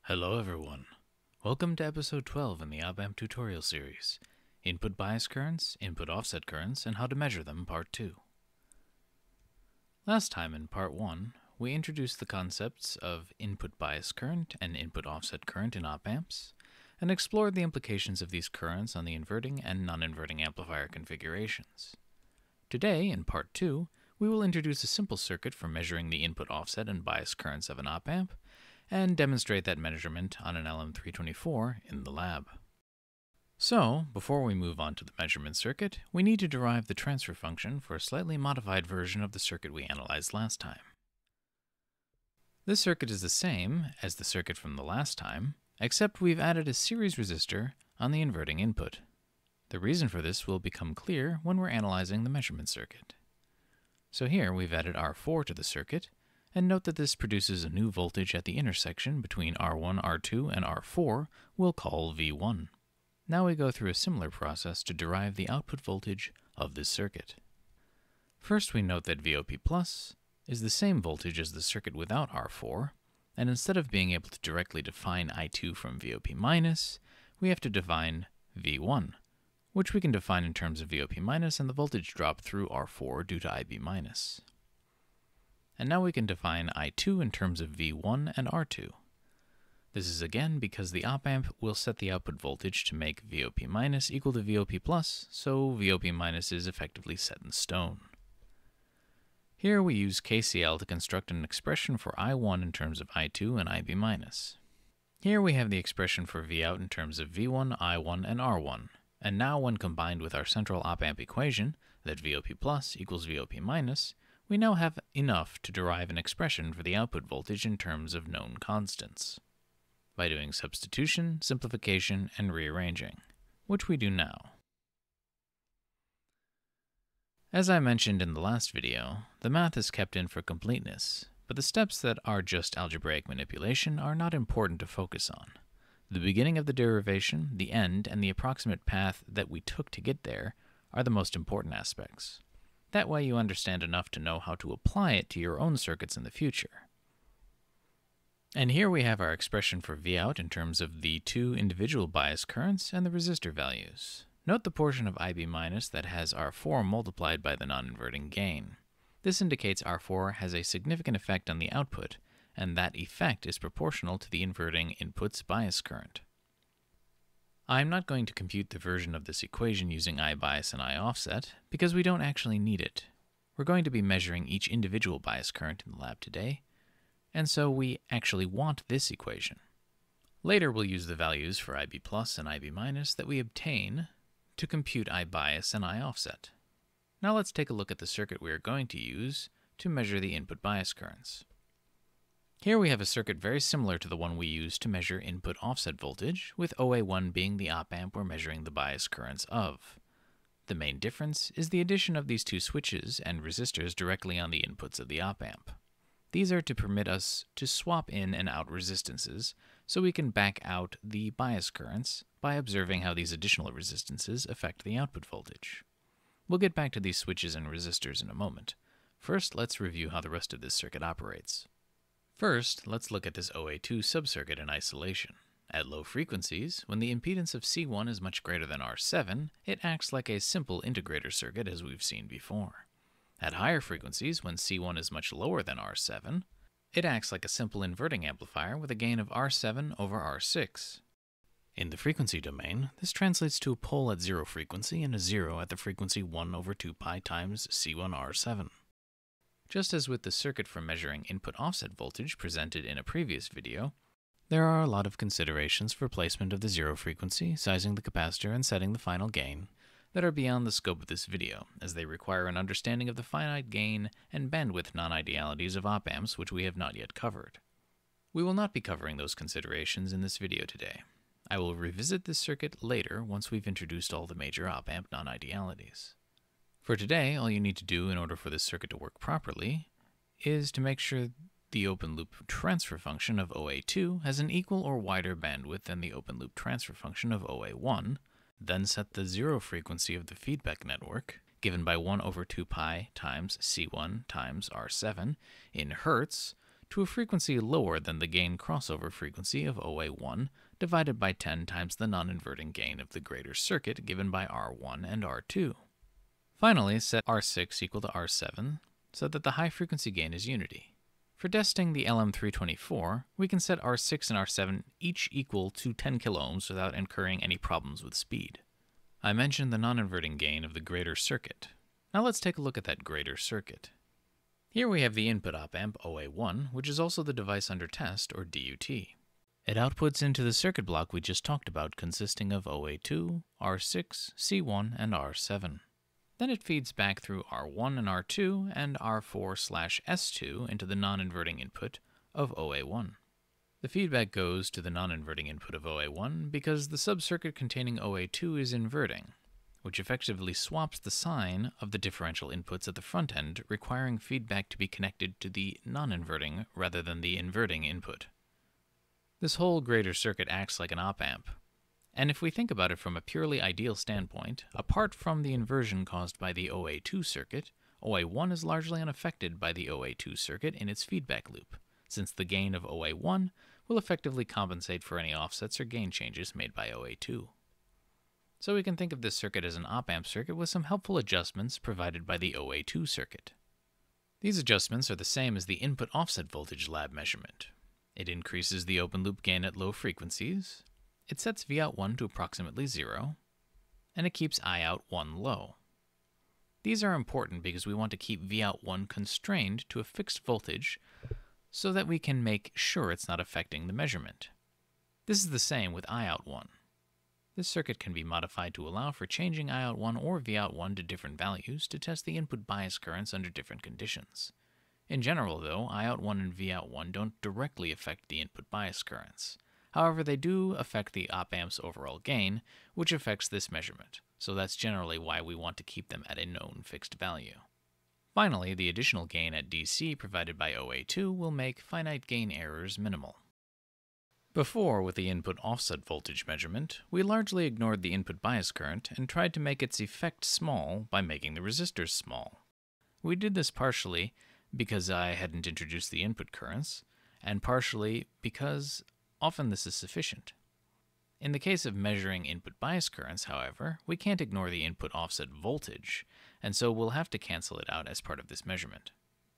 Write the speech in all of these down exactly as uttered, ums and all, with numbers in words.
Hello everyone. Welcome to episode twelve in the op-amp tutorial series, Input Bias Currents, Input Offset Currents, and How to Measure Them, Part two. Last time in Part one, we introduced the concepts of input bias current and input offset current in op-amps, and explored the implications of these currents on the inverting and non-inverting amplifier configurations. Today, in Part two, we will introduce a simple circuit for measuring the input offset and bias currents of an op-amp, and demonstrate that measurement on an L M three twenty-four in the lab. So, before we move on to the measurement circuit, we need to derive the transfer function for a slightly modified version of the circuit we analyzed last time. This circuit is the same as the circuit from the last time, except we've added a series resistor on the inverting input. The reason for this will become clear when we're analyzing the measurement circuit. So here we've added R four to the circuit, and note that this produces a new voltage at the intersection between R one, R two, and R four we'll call V one. Now we go through a similar process to derive the output voltage of this circuit. First we note that V O P plus is the same voltage as the circuit without R four, and instead of being able to directly define I two from V O P minus, we have to define V one, which we can define in terms of V O P minus and the voltage drop through R four due to I B minus. And now we can define I two in terms of V one and R two. This is again because the op-amp will set the output voltage to make V O P minus equal to V O P plus, so V O P minus is effectively set in stone. Here we use K C L to construct an expression for I one in terms of I two and I B minus. Here we have the expression for V out in terms of V one, I one, and R one. And now when combined with our central op-amp equation, that V O P plus equals V O P minus, we now have enough to derive an expression for the output voltage in terms of known constants, by doing substitution, simplification, and rearranging, which we do now. As I mentioned in the last video, the math is kept in for completeness, but the steps that are just algebraic manipulation are not important to focus on. The beginning of the derivation, the end, and the approximate path that we took to get there are the most important aspects. That way you understand enough to know how to apply it to your own circuits in the future. And here we have our expression for V out in terms of the two individual bias currents and the resistor values. Note the portion of I B minus that has R four multiplied by the non-inverting gain. This indicates R four has a significant effect on the output, and that effect is proportional to the inverting input's bias current. I'm not going to compute the version of this equation using Ibias and ioffset because we don't actually need it. We're going to be measuring each individual bias current in the lab today, and so we actually want this equation. Later we'll use the values for I B plus and I B minus that we obtain to compute Ibias and ioffset. Now let's take a look at the circuit we are going to use to measure the input bias currents. Here we have a circuit very similar to the one we used to measure input offset voltage, with O A one being the op-amp we're measuring the bias currents of. The main difference is the addition of these two switches and resistors directly on the inputs of the op-amp. These are to permit us to swap in and out resistances, so we can back out the bias currents by observing how these additional resistances affect the output voltage. We'll get back to these switches and resistors in a moment. First, let's review how the rest of this circuit operates. First, let's look at this O A two subcircuit in isolation. At low frequencies, when the impedance of C one is much greater than R seven, it acts like a simple integrator circuit as we've seen before. At higher frequencies, when C one is much lower than R seven, it acts like a simple inverting amplifier with a gain of R seven over R six. In the frequency domain, this translates to a pole at zero frequency and a zero at the frequency one over two pi times C one R seven. Just as with the circuit for measuring input offset voltage presented in a previous video, there are a lot of considerations for placement of the zero frequency, sizing the capacitor, and setting the final gain that are beyond the scope of this video, as they require an understanding of the finite gain and bandwidth non-idealities of op-amps which we have not yet covered. We will not be covering those considerations in this video today. I will revisit this circuit later once we've introduced all the major op-amp non-idealities. For today, all you need to do in order for this circuit to work properly is to make sure the open loop transfer function of O A two has an equal or wider bandwidth than the open loop transfer function of O A one, then set the zero frequency of the feedback network, given by one over two pi times C one times R seven, in hertz, to a frequency lower than the gain crossover frequency of O A one divided by ten times the non-inverting gain of the greater circuit given by R one and R two. Finally, set R six equal to R seven so that the high frequency gain is unity. For testing the L M three twenty-four, we can set R six and R seven each equal to ten kiloohms without incurring any problems with speed. I mentioned the non-inverting gain of the greater circuit. Now let's take a look at that greater circuit. Here we have the input op-amp O A one, which is also the device under test, or D U T. It outputs into the circuit block we just talked about, consisting of O A two, R six, C one, and R seven. Then it feeds back through R one and R two and R four slash S two into the non-inverting input of O A one. The feedback goes to the non-inverting input of O A one because the subcircuit containing O A two is inverting, which effectively swaps the sign of the differential inputs at the front end, requiring feedback to be connected to the non-inverting rather than the inverting input. This whole greater circuit acts like an op-amp. And if we think about it from a purely ideal standpoint, apart from the inversion caused by the O A two circuit, O A one is largely unaffected by the O A two circuit in its feedback loop, since the gain of O A one will effectively compensate for any offsets or gain changes made by O A two. So we can think of this circuit as an op-amp circuit with some helpful adjustments provided by the O A two circuit. These adjustments are the same as the input offset voltage lab measurement. It increases the open loop gain at low frequencies, it sets V out one to approximately zero, and it keeps I out one low. These are important because we want to keep V out one constrained to a fixed voltage so that we can make sure it's not affecting the measurement. This is the same with I out one. This circuit can be modified to allow for changing I out one or V out one to different values to test the input bias currents under different conditions. In general, though, I out one and V out one don't directly affect the input bias currents. However, they do affect the op-amp's overall gain, which affects this measurement, so that's generally why we want to keep them at a known fixed value. Finally, the additional gain at D C provided by O A two will make finite gain errors minimal. Before, with the input offset voltage measurement, we largely ignored the input bias current and tried to make its effect small by making the resistors small. We did this partially because I hadn't introduced the input currents, and partially because often this is sufficient. In the case of measuring input bias currents, however, we can't ignore the input offset voltage, and so we'll have to cancel it out as part of this measurement.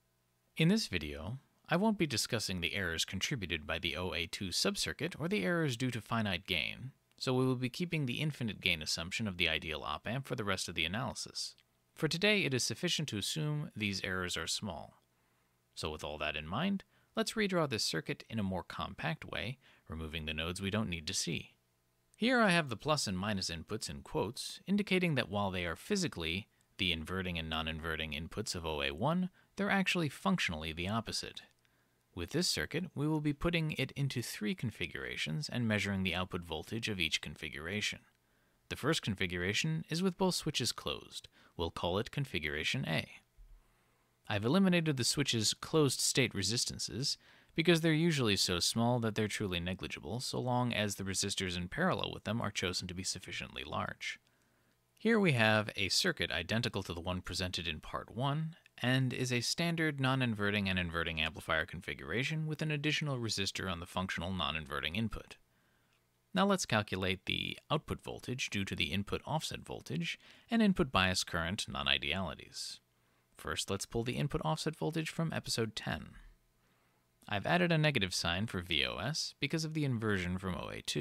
In this video, I won't be discussing the errors contributed by the O A two subcircuit or the errors due to finite gain, so we will be keeping the infinite gain assumption of the ideal op-amp for the rest of the analysis. For today, it is sufficient to assume these errors are small. So with all that in mind, let's redraw this circuit in a more compact way, removing the nodes we don't need to see. Here I have the plus and minus inputs in quotes, indicating that while they are physically the inverting and non-inverting inputs of O A one, they're actually functionally the opposite. With this circuit, we will be putting it into three configurations and measuring the output voltage of each configuration. The first configuration is with both switches closed. We'll call it configuration A. I've eliminated the switch's closed-state resistances because they're usually so small that they're truly negligible, so long as the resistors in parallel with them are chosen to be sufficiently large. Here we have a circuit identical to the one presented in Part one, and is a standard non-inverting and inverting amplifier configuration with an additional resistor on the functional non-inverting input. Now let's calculate the output voltage due to the input offset voltage and input bias current non-idealities. First, let's pull the input offset voltage from episode ten. I've added a negative sign for V O S because of the inversion from O A two.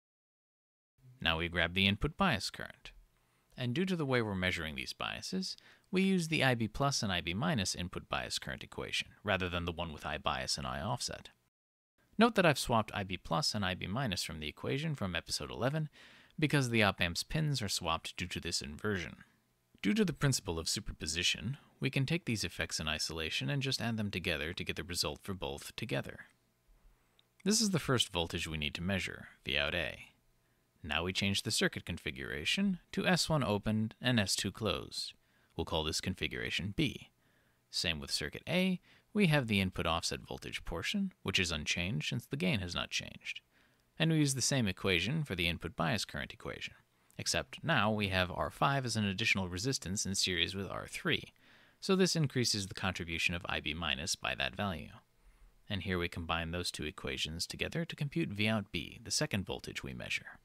Now we grab the input bias current. And due to the way we're measuring these biases, we use the I B plus and I B minus input bias current equation, rather than the one with Ibias and ioffset. Note that I've swapped I B plus and I B minus from the equation from episode eleven because the op-amp's pins are swapped due to this inversion. Due to the principle of superposition, we can take these effects in isolation and just add them together to get the result for both together. This is the first voltage we need to measure, V out A. Now we change the circuit configuration to S one opened and S two closed. We'll call this configuration B. Same with circuit A, we have the input offset voltage portion, which is unchanged since the gain has not changed. And we use the same equation for the input bias current equation, except now we have R five as an additional resistance in series with R three, so this increases the contribution of I B minus by that value. And here we combine those two equations together to compute V out B, the second voltage we measure.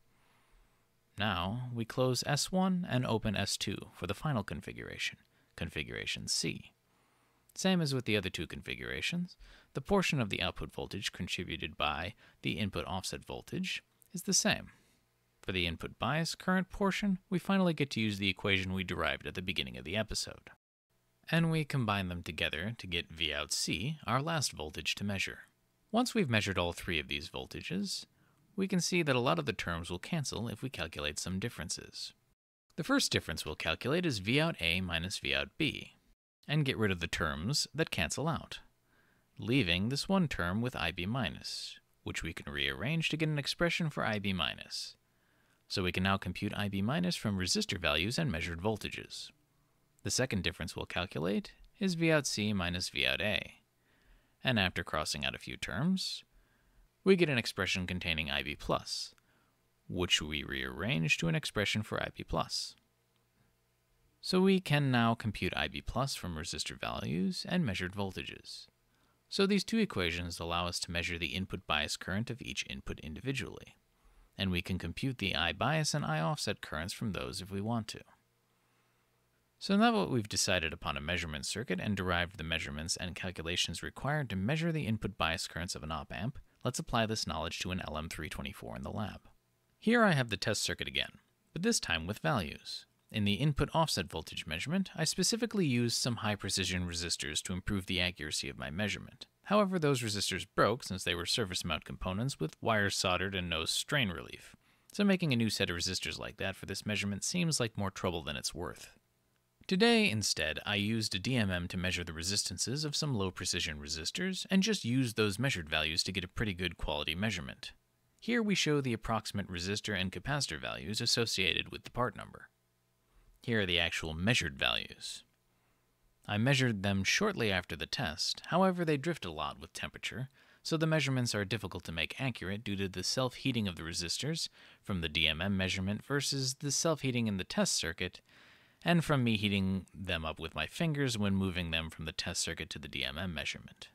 Now we close S one and open S two for the final configuration, configuration C. Same as with the other two configurations, the portion of the output voltage contributed by the input offset voltage is the same. For the input bias current portion, we finally get to use the equation we derived at the beginning of the episode. And we combine them together to get V out C, our last voltage to measure. Once we've measured all three of these voltages, we can see that a lot of the terms will cancel if we calculate some differences. The first difference we'll calculate is V out A minus V out B, and get rid of the terms that cancel out, leaving this one term with I B minus, which we can rearrange to get an expression for I B minus. So we can now compute I B minus from resistor values and measured voltages. The second difference we'll calculate is V out C minus V out A, and after crossing out a few terms, we get an expression containing I B plus, which we rearrange to an expression for I B plus. So we can now compute I B plus from resistor values and measured voltages. So these two equations allow us to measure the input bias current of each input individually, and we can compute the I bias and I offset currents from those if we want to. So now that we've decided upon a measurement circuit and derived the measurements and calculations required to measure the input bias currents of an op-amp, let's apply this knowledge to an L M three twenty-four in the lab. Here I have the test circuit again, but this time with values. In the input offset voltage measurement, I specifically used some high-precision resistors to improve the accuracy of my measurement. However, those resistors broke since they were surface mount components with wires soldered and no strain relief. So making a new set of resistors like that for this measurement seems like more trouble than it's worth. Today, instead, I used a D M M to measure the resistances of some low-precision resistors and just used those measured values to get a pretty good quality measurement. Here we show the approximate resistor and capacitor values associated with the part number. Here are the actual measured values. I measured them shortly after the test, however they drift a lot with temperature, so the measurements are difficult to make accurate due to the self-heating of the resistors from the D M M measurement versus the self-heating in the test circuit, and from me heating them up with my fingers when moving them from the test circuit to the D M M measurement.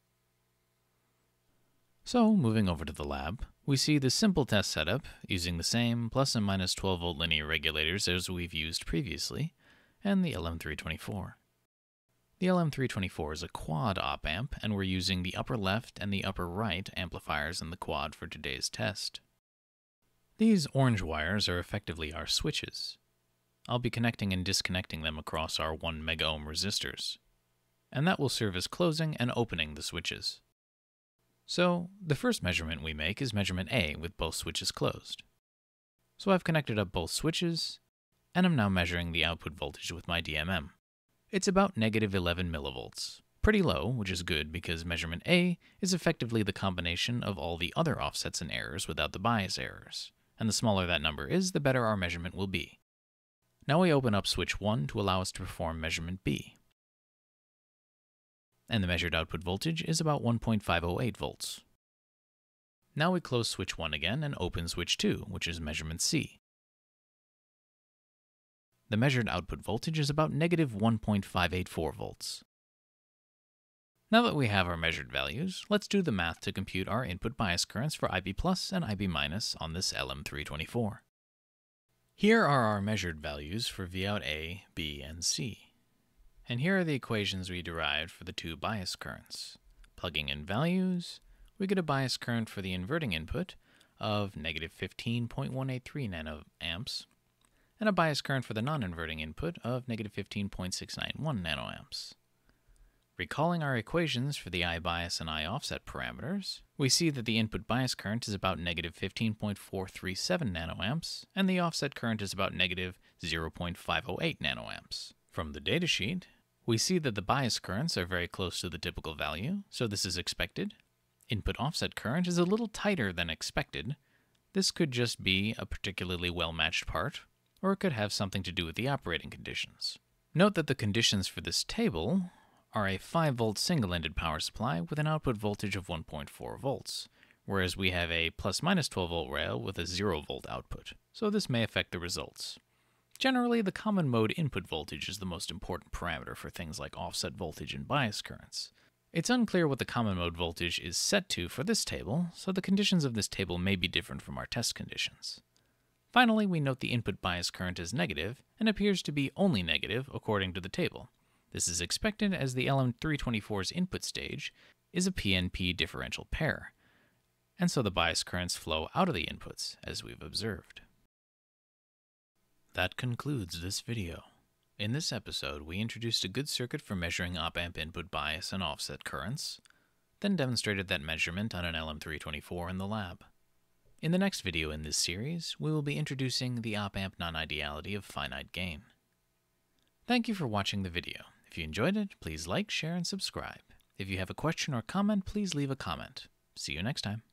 So, moving over to the lab, we see the simple test setup using the same plus and minus twelve volt linear regulators as we've used previously, and the L M three twenty-four. The L M three twenty-four is a quad op-amp, and we're using the upper left and the upper right amplifiers in the quad for today's test. These orange wires are effectively our switches. I'll be connecting and disconnecting them across our one mega ohm resistors, and that will serve as closing and opening the switches. So, the first measurement we make is measurement A with both switches closed. So I've connected up both switches, and I'm now measuring the output voltage with my D M M. It's about negative eleven millivolts. Pretty low, which is good because measurement A is effectively the combination of all the other offsets and errors without the bias errors, and the smaller that number is, the better our measurement will be. Now we open up switch one to allow us to perform measurement B. And the measured output voltage is about one point five oh eight volts. Now we close switch one again and open switch two, which is measurement C. The measured output voltage is about negative one point five eight four volts. Now that we have our measured values, let's do the math to compute our input bias currents for I B plus and I B minus on this L M three twenty-four. Here are our measured values for V out A, B, and C. And here are the equations we derived for the two bias currents. Plugging in values, we get a bias current for the inverting input of negative fifteen point one eight three nanoamps, and a bias current for the non-inverting input of negative fifteen point six nine one nanoamps. Recalling our equations for the I bias and I offset parameters, we see that the input bias current is about negative fifteen point four three seven nanoamps, and the offset current is about negative zero point five oh eight nanoamps. From the datasheet, we see that the bias currents are very close to the typical value, so this is expected. Input offset current is a little tighter than expected. This could just be a particularly well-matched part, or it could have something to do with the operating conditions. Note that the conditions for this table are a five volt single-ended power supply with an output voltage of one point four volts, whereas we have a plus minus twelve volt rail with a zero volt output, so this may affect the results. Generally, the common mode input voltage is the most important parameter for things like offset voltage and bias currents, It's unclear what the common mode voltage is set to for this table, so the conditions of this table may be different from our test conditions. Finally, we note the input bias current is negative and appears to be only negative according to the table. This is expected as the L M three twenty-four's input stage is a P N P differential pair, and so the bias currents flow out of the inputs, as we've observed. That concludes this video. In this episode, we introduced a good circuit for measuring op-amp input bias and offset currents, then demonstrated that measurement on an L M three twenty-four in the lab. In the next video in this series, we will be introducing the op-amp non-ideality of finite gain. Thank you for watching the video. If you enjoyed it, please like, share, and subscribe. If you have a question or comment, please leave a comment. See you next time.